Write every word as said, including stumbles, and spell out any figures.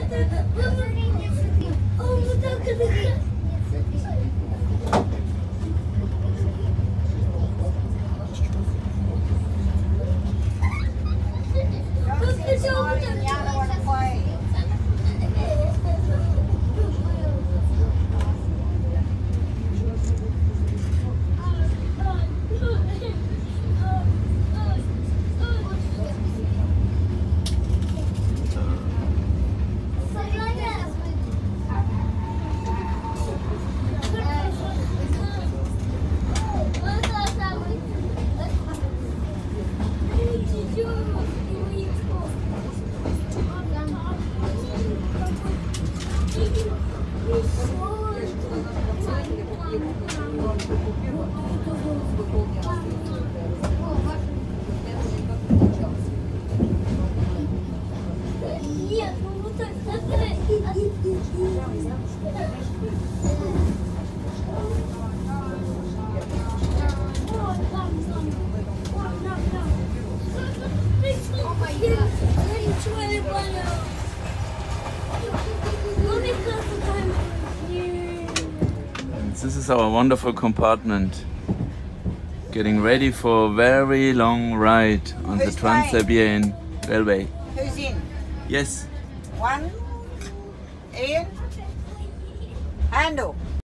This is our wonderful compartment. Getting ready for a very long ride on Who's the Trans-Siberian Railway. Who's in? Yes. One, Ian, Handel.